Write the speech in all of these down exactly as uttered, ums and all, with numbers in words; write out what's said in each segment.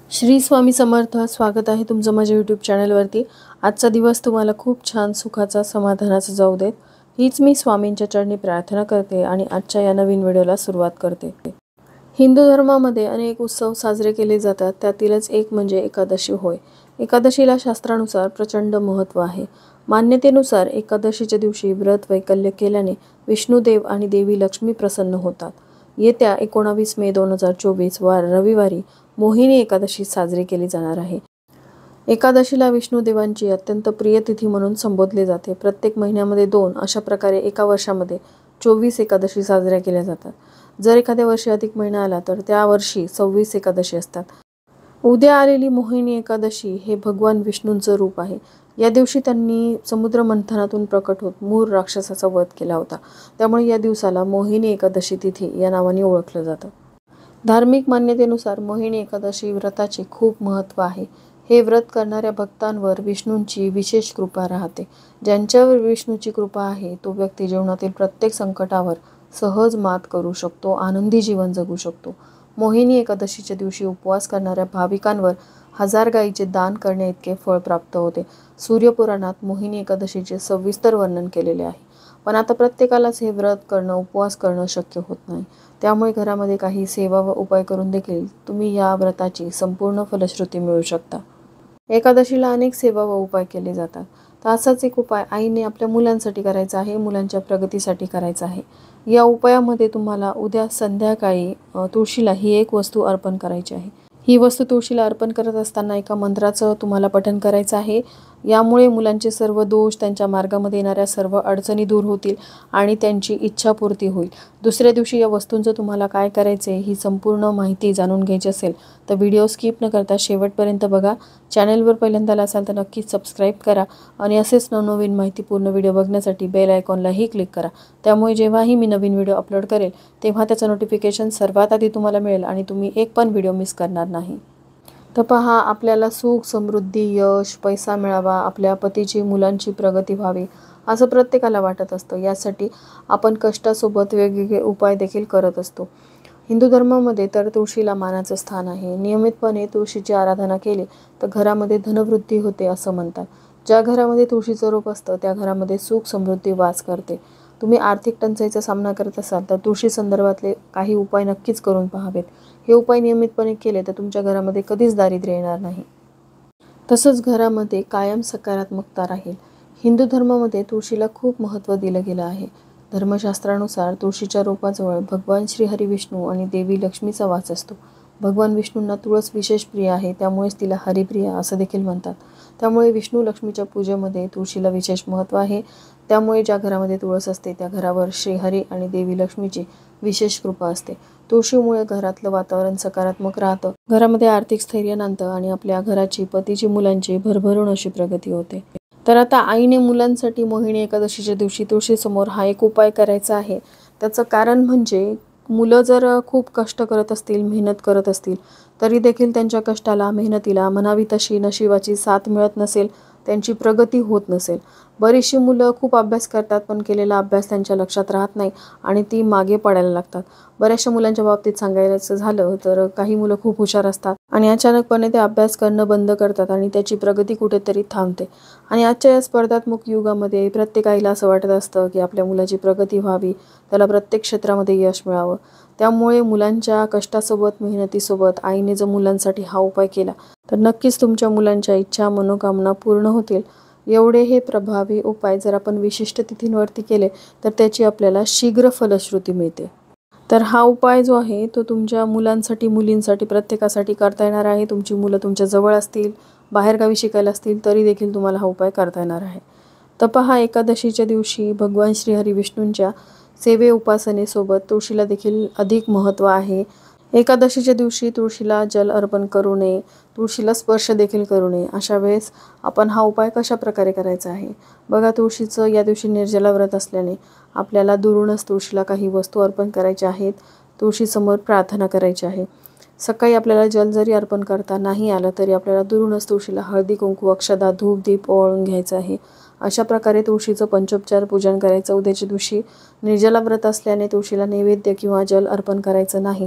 श्री स्वामी समर्थ. स्वागत आहे तुमचं माझ्या यूट्यूब चॅनलवरती. आजचा दिवस तुम्हाला खूप छान सुखाचा समाधानाचा जाऊ देत, हीच मी स्वामींच्या चरणी प्रार्थना करते आणि आजच्या या नवीन व्हिडिओला सुरुवात करते. हिंदू धर्मामध्ये अनेक उत्सव साजरे केले जातात, त्यातीलच एक म्हणजे एकादशी होय. एकादशीला शास्त्रानुसार प्रचंड महत्त्व आहे. मान्यतेनुसार एकादशीच्या दिवशी व्रत वैकल्य केल्याने विष्णुदेव आणि देवी लक्ष्मी प्रसन्न होतात. येत्या एकोणावीस मे दोन हजार चोवीस वार रविवारी मोहिनी एकादशी साजरी केली जाणार आहे. एकादशीला विष्णुदेवांची अत्यंत प्रिय तिथी म्हणून संबोधले जाते. प्रत्येक महिन्यामध्ये दोन अशा प्रकारे एका वर्षामध्ये चोवीस एकादशी साजऱ्या केल्या जातात. जर एखाद्या वर्षी अधिक महिना आला तर त्या वर्षी सव्वीस एकादशी असतात. उद्या आलेली मोहिनी एकादशी हे भगवान विष्णूंचं रूप आहे. या दिवशी त्यांनी समुद्र मंथनातून प्रकट होत मूर राक्षसाचा वध केला होता. त्यामुळे या दिवसाला मोहिनी एकादशी तिथी या नावाने ओळखलं जातं. धार्मिक मान्यतेनुसार मोहिनी एकादशी व्रताचे खूप महत्त्व आहे. हे व्रत करणाऱ्या भक्तांवर विष्णूंची विशेष कृपा राहते. ज्यांच्यावर विष्णूची कृपा आहे तो व्यक्ती जीवनातील प्रत्येक संकटावर सहज मात करू शकतो, आनंदी जीवन जगू शकतो. मोहिनी एकादशीच्या दिवशी उपवास करणाऱ्या भाविकांवर हजार गायीचे दान करणे इतके फळ प्राप्त होते. सूर्यपुराणात मोहिनी एकादशीचे सविस्तर वर्णन केलेले आहे. पण आता प्रत्येकालाच हे व्रत करणं, उपवास करणं शक्य होत नाही. त्यामुळे घरामध्ये काही सेवा व उपाय करून देखील तुम्ही या व्रताची संपूर्ण फलश्रुती मिळू शकता. एकादशीला अनेक सेवा व उपाय केले जातात. तर असाच एक उपाय आईने आपल्या मुलांसाठी करायचा आहे, मुलांच्या प्रगतीसाठी करायचा आहे. या उपायामध्ये तुम्हाला उद्या संध्याकाळी तुळशीला ही एक वस्तू अर्पण करायची आहे. ही वस्तू तुळशीला अर्पण करत असताना एका मंत्राचं तुम्हाला पठण करायचं आहे. यामुळे मुलांचे सर्व दोष, त्यांच्या मार्गामध्ये येणाऱ्या सर्व अडचणी दूर होतील आणि त्यांची इच्छापूर्ती होईल. दुसऱ्या दिवशी या वस्तूंचं तुम्हाला काय करायचे ही संपूर्ण माहिती जाणून घ्यायची असेल तर व्हिडिओ स्किप न करता शेवटपर्यंत बघा. चॅनलवर पहिल्यांदा असाल तर नक्कीच सबस्क्राईब करा आणि असेच नवनवीन माहितीपूर्ण व्हिडिओ बघण्यासाठी बेल आयकॉनलाही क्लिक करा. त्यामुळे जेव्हाही मी नवीन व्हिडिओ अपलोड करेल तेव्हा त्याचं नोटिफिकेशन सर्वात आधी तुम्हाला मिळेल आणि तुम्ही एक पण व्हिडिओ मिस करणार नाही. तर पहा, आपल्याला सुख, समृद्धी, यश, पैसा मिळावा, आपल्या पतीची, मुलांची प्रगती व्हावी असं प्रत्येकाला वाटत असतं. यासाठी आपण कष्टासोबत वेगवेगळे उपाय देखील करत असतो. हिंदू धर्मामध्ये तर तुळशीला मानाचं स्थान आहे. नियमितपणे तुळशीची आराधना केली तर घरामध्ये धनवृद्धी होते असं म्हणतात. ज्या घरामध्ये तुळशीचं रोप असतं त्या घरामध्ये सुख, समृद्धी वास करते. तुम्ही आर्थिक टंचाईचा सामना करत असाल तर तुळशी संदर्भातले काही उपाय नक्कीच करून पाहावेत. हे उपाय नियमितपणे केले तर तुमच्या घरामध्ये कधीच दारिद्र्य येणार नाही. तसंच घरामध्ये कायम सकारात्मकता राहील. हिंदू धर्मामध्ये तुळशीला खूप महत्त्व दिलं गेलं आहे. धर्मशास्त्रानुसार तुळशीच्या रोपाजवळ भगवान श्री हरी विष्णू आणि देवी लक्ष्मीचा वास असतो. भगवान विष्णूंना तुळस विशेष प्रिय आहे, त्यामुळेच तिला हरिप्रिया असं देखील म्हणतात. त्यामुळे विष्णू लक्ष्मीच्या पूजेमध्ये तुळशीला विशेष महत्त्व आहे. त्यामुळे ज्या घरामध्ये तुळस असते त्या घरावर श्रीहरी आणि देवी लक्ष्मीची विशेष कृपा असते. तुळशीमुळे घरातलं वातावरण सकारात्मक राहतं, घरामध्ये आर्थिक स्थैर्य नांदतं आणि आपल्या घराची, पतीची, मुलांची भरभरून अशी प्रगती होते. तर आता आईने मुलांसाठी मोहिनी एकादशीच्या दिवशी तुळशीसमोर हा एक उपाय करायचा आहे. त्याचं कारण म्हणजे मुलं जर खूप कष्ट करत असतील, मेहनत करत असतील तरी देखील त्यांच्या कष्टाला, मेहनतीला म्हणावी तशी नशिबाची साथ मिळत नसेल, त्यांची प्रगती होत नसेल. बरीचशी मुलं खूप अभ्यास करतात पण केलेला अभ्यास त्यांच्या लक्षात राहत नाही आणि ती मागे पडायला लागतात. बऱ्याचशा मुलांच्या बाबतीत सांगायचं झालं तर काही मुलं खूप हुशार असतात आणि अचानकपणे ते अभ्यास करणं बंद करतात आणि त्याची प्रगती कुठेतरी थांबते. आणि आजच्या या स्पर्धात्मक युगामध्ये प्रत्येक आईला असं वाटत असतं की आपल्या मुलाची प्रगती व्हावी, त्याला प्रत्येक क्षेत्रामध्ये यश मिळावं. त्यामुळे मुलांच्या कष्टासोबत, मेहनतीसोबत आईने जर मुलांसाठी हा उपाय केला तर नक्कीच तुमच्या मुलांच्या इच्छा, मनोकामना पूर्ण होतील. एवढे हे प्रभावी उपाय जर आपण विशिष्ट तिथींवरती केले तर त्याची आपल्याला शीघ्र फलश्रुती मिळते. तर हा उपाय जो आहे तो तुमच्या मुलांसाठी, मुलींसाठी, प्रत्येकासाठी करता येणार आहे. तुमची मुलं तुमच्या जवळ असतील, बाहेरगावी शिकायला असतील तरी देखील तुम्हाला हा उपाय करता येणार आहे. तर पहा, एकादशीच्या दिवशी भगवान श्रीहरी विष्णूंच्या सेवे, उपासनेसोबत तुळशीला देखील अधिक महत्त्व आहे. एकादशीच्या दिवशी तुळशीला जल अर्पण करू नये, तुळशीला स्पर्श देखील करू नये. अशा वेळेस आपण हा उपाय कशा प्रकारे करायचा आहे बघा. तुळशीचं या दिवशी निर्जला व्रत असल्याने आपल्याला दुरूनच तुळशीला काही वस्तू अर्पण करायच्या आहेत. तुळशीसमोर प्रार्थना करायची आहे. सकाळी आपल्याला जल जरी अर्पण करता नाही आलं तरी आपल्याला दुरूनच तुळशीला हळदी, कुंकू, अक्षदा, धूप, दीप ओवाळून घ्यायचं आहे. अशा प्रकारे तुळशीचं पंचोपचार पूजन करायचं. उद्याच्या दिवशी निर्जला व्रत असल्याने तुळशीला नैवेद्य किंवा जल अर्पण करायचं नाही.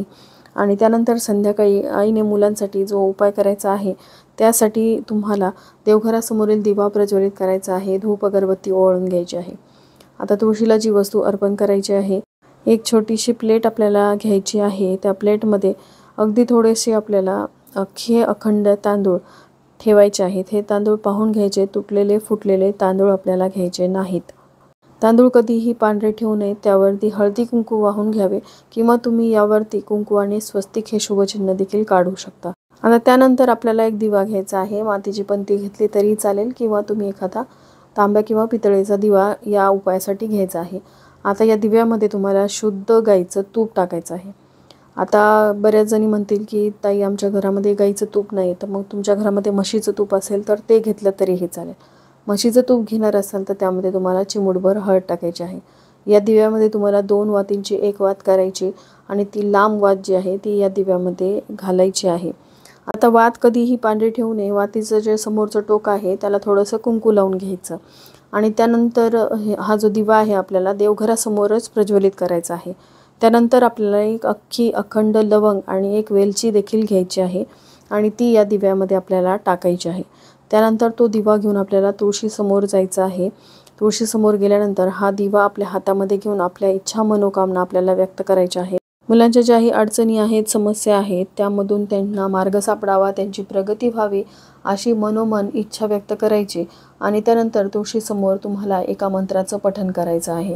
आणि त्यानंतर संध्याकाळी आईने मुलांसाठी जो उपाय करायचा आहे त्यासाठी तुम्हाला देवघरासमोरील दिवा प्रज्वलित करायचा आहे, धूप अगरबत्ती ओवाळून घ्यायची आहे। आता तुळशीला जी वस्तू अर्पण करायची आहे, एक छोटीशी प्लेट आपल्याला घ्यायची आहे। त्या प्लेटमध्ये अगदी थोडेसे आपल्याला अख्खे अखंड तांदूळ ठेवायचे आहेत। हे तांदूळ पाहून घ्यायचे, तुटलेले फुटलेले तांदूळ आपल्याला घ्यायचे नाहीत। तांदूळ कधीही पांढरे ठेवू नये, त्यावरती हळदी कुंकू वाहून घ्यावे किंवा तुम्ही यावरती कुंकू आणि स्वस्तिक हे शुभचिन्ह देखील काढू शकता। आता त्यानंतर आपल्याला एक दिवा घ्यायचा आहे, मातीची पंती घेतली तरी चालेल किंवा तुम्ही एखादा तांब्या किंवा पितळेचा दिवा या उपायासाठी घ्यायचा आहे। आता या दिव्यामध्ये तुम्हाला शुद्ध गाईचं तूप टाकायचं आहे। आता बऱ्याच जणी म्हणतील की ताई आमच्या घरामध्ये गाईचं तूप नाही, तर मग तुमच्या घरामध्ये म्हशीचं तूप असेल तर ते घेतलं तरीही चालेल। म्हशीचं तूप घेणार असाल तर त्यामध्ये तुम्हाला चिमूटभर हळद टाकायची आहे। या दिव्यामध्ये तुम्हाला दोन वातींची एक वात करायची आणि ती लांब वात जी आहे ती या दिव्यामध्ये घालायची आहे। आता वात कधीही पांढरी ठेवू नये, वातीचं जे समोरचं टोक आहे त्याला थोडंसं कुंकू लावून घ्यायचं आणि त्यानंतर हा जो दिवा आहे आपल्याला देवघरासमोरच प्रज्वलित करायचा आहे। त्यानंतर आपल्याला एक अख्खी अखंड लवंग आणि एक वेलची देखील घ्यायची आहे आणि ती या दिव्यामध्ये आपल्याला टाकायची आहे। त्यानंतर तो दिवा घेऊन आपल्याला तुळशीसमोर जायचं आहे। तुळशीसमोर गेल्यानंतर हा दिवा आपल्या हातामध्ये घेऊन आपल्या इच्छा मनोकामना आपल्याला व्यक्त करायच्या आहेत। मुलांच्या ज्याही अडचणी आहेत, समस्या आहेत, त्यामधून त्यांना मार्ग सापडावा, त्यांची प्रगती व्हावी अशी मनोमन इच्छा व्यक्त करायची आणि त्यानंतर तुळशीसमोर तुम्हाला एका मंत्राचं पठण करायचं आहे।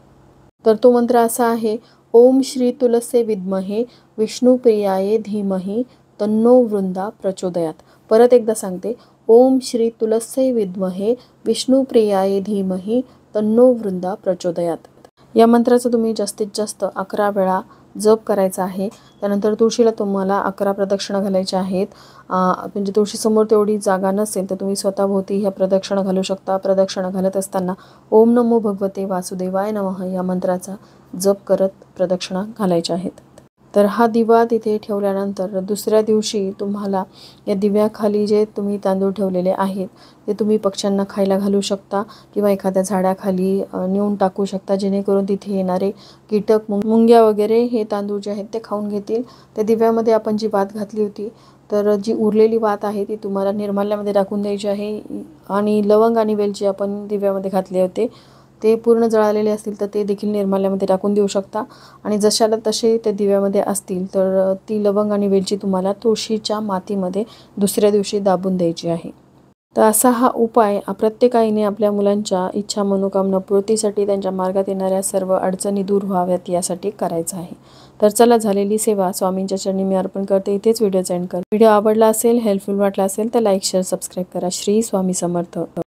तर तो मंत्र असा आहे, ओम श्री तुलसे विद्महे विष्णुप्रियाये धीमहि तन्नो वृंदा प्रचोदयात। परत एकदा सांगते, ओम श्री तुलसे विद्महे विष्णुप्रियाये धीमहि तन्नो वृंदा प्रचोदयात। या मंत्राचं तुम्ही जास्तीत जास्त अकरा वेळा जप करायचा आहे। त्यानंतर तुळशीला तुम्हाला अकरा प्रदक्षिणा घालायच्या आहेत। म्हणजे तुळशीसमोर तेवढी जागा नसेल तर तुम्ही स्वतःभोवती ह्या प्रदक्षिणा घालू शकता। प्रदक्षिणा घालत असताना ओम नमो भगवते वासुदेवाय नमः या मंत्राचा जप करत प्रदक्षिणा घालायच्या आहेत। तर हा दिवा तिथे ठेवल्यानंतर दुसऱ्या दिवशी तुम्हाला या दिव्याखाली जे तुम्ही तांदूळ ठेवलेले आहेत ते तुम्ही पक्ष्यांना खायला घालू शकता किंवा एखाद्या झाडाखाली नेऊन टाकू शकता, जेणेकरून तिथे येणारे कीटक मुंग्या वगैरे हे तांदूळ जे आहेत ते खाऊन घेतील। त्या दिव्यामध्ये आपण जी वात घातली होती तर जी उरलेली वात आहे ती तुम्हाला निर्माल्यामध्ये टाकून द्यायची आहे आणि लवंग आणि वेलची आपण दिव्यामध्ये घातले होते ते पूर्ण जळालेले असतील तर ते देखील निर्माल्यामध्ये टाकून देऊ शकता आणि जशाला तसे ते दिव्यामध्ये असतील तर ती लवंग आणि वेलची तुम्हाला तुळशीच्या मातीमध्ये दुसऱ्या दिवशी दाबून द्यायची आहे। तर असा हा उपाय प्रत्येक आईने आपल्या मुलांच्या इच्छा मनोकामना पूर्तीसाठी, त्यांच्या मार्गात येणाऱ्या सर्व अडचणी दूर व्हाव्यात यासाठी करायचा आहे। तर चला, झालेली सेवा स्वामींच्या चरणी मी अर्पण करते। इथेच व्हिडिओ एंड कर। व्हिडिओ आवडला असेल, हेल्पफुल वाटला असेल तर लाईक शेअर सबस्क्राईब करा। श्री स्वामी समर्थ।